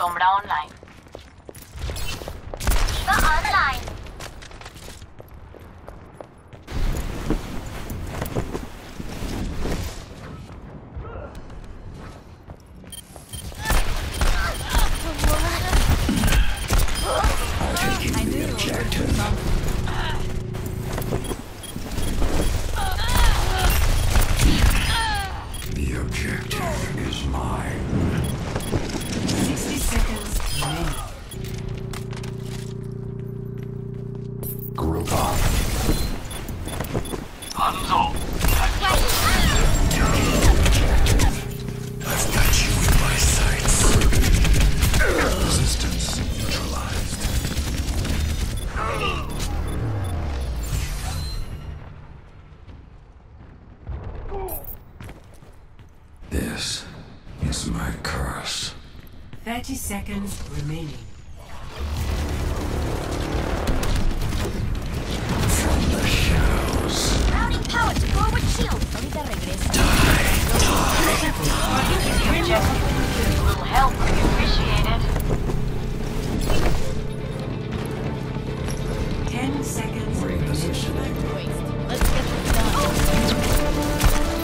Sombra online. The online. Taking the objective. The objective is mine. 60 seconds remaining. Group up. Hanzo. I've got you in my sights. Resistance neutralized. This is my curse. 30 seconds remaining. From the shadows. Routing power to forward shield. Ahorita regreso. The objective. A little help would be appreciated. 10 seconds Repositioning. Let's get this done.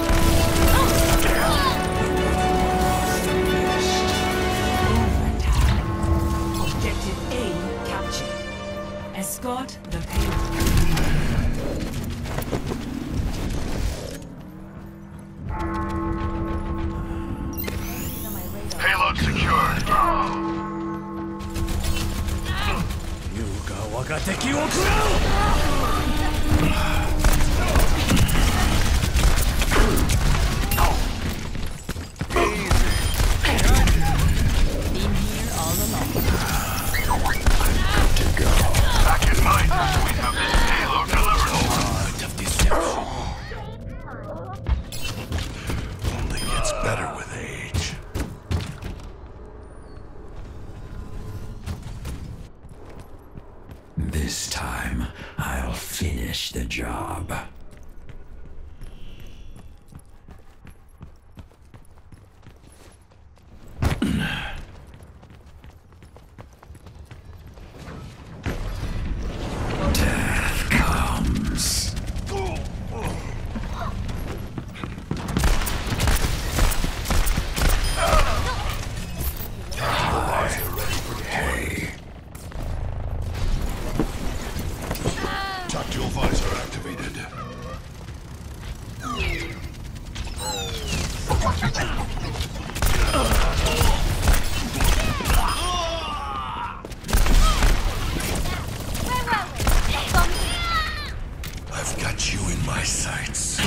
Objective A captured. Escort the payload. Payload secured. 優が我が敵を食らう Back in mind. We have this payload deliverable. Art of deception. Only gets better with age. This time, I'll finish the job. Death comes. Hey. Tactical visor activated. I've got you in my sights.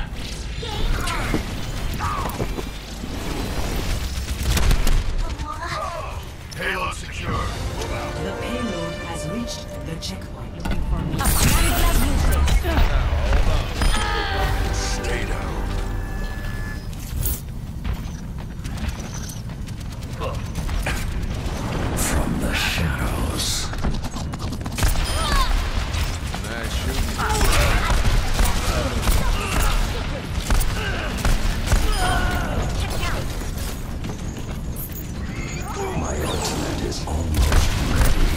Payload secured. The payload has reached the checkpoint. Stay down. From the shadows. My ultimate is almost ready.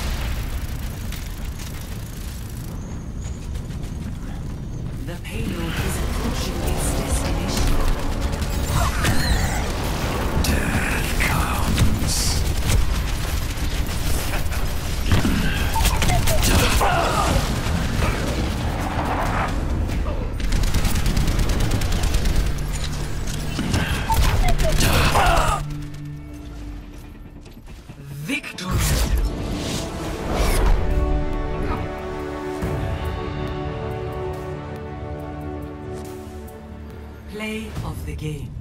The payload is approaching its destination. Death comes. Victory! Play of the game.